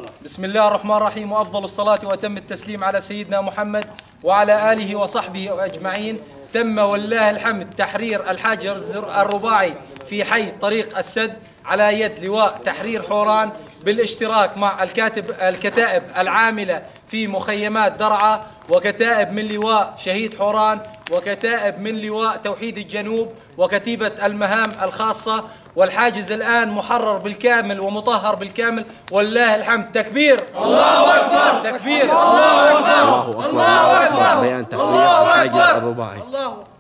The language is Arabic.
بسم الله الرحمن الرحيم، وأفضل الصلاة وأتم التسليم على سيدنا محمد وعلى آله وصحبه أجمعين. تم والله الحمد تحرير الحاجز الرباعي في حي طريق السد على يد لواء تحرير حوران بالاشتراك مع الكتائب العاملة في مخيمات درعا، وكتائب من لواء شهيد حوران، وكتائب من لواء توحيد الجنوب، وكتيبة المهام الخاصة. والحاجز الآن محرر بالكامل ومطهر بالكامل والله الحمد. تكبير، الله أكبر، تكبير، الله أكبر، الله أكبر. بيان تحرير الحاجز الرباعي.